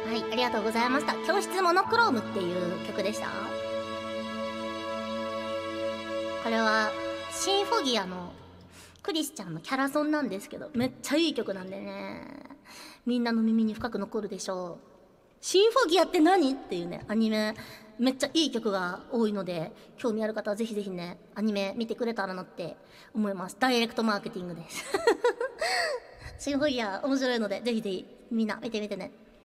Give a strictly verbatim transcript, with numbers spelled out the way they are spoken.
はい、ありがとうございました。教室モノクロームっていう曲でした。これはシンフォギアのクリスチャンのキャラソンなんですけど、めっちゃいい曲なんでね、みんなの耳に深く残るでしょう。シンフォギアって何っていうね、アニメめっちゃいい曲が多いので、興味ある方はぜひぜひね、アニメ見てくれたらなって思います。ダイレクトマーケティングですシンフォギア面白いので、ぜひぜひみんな見てみてね。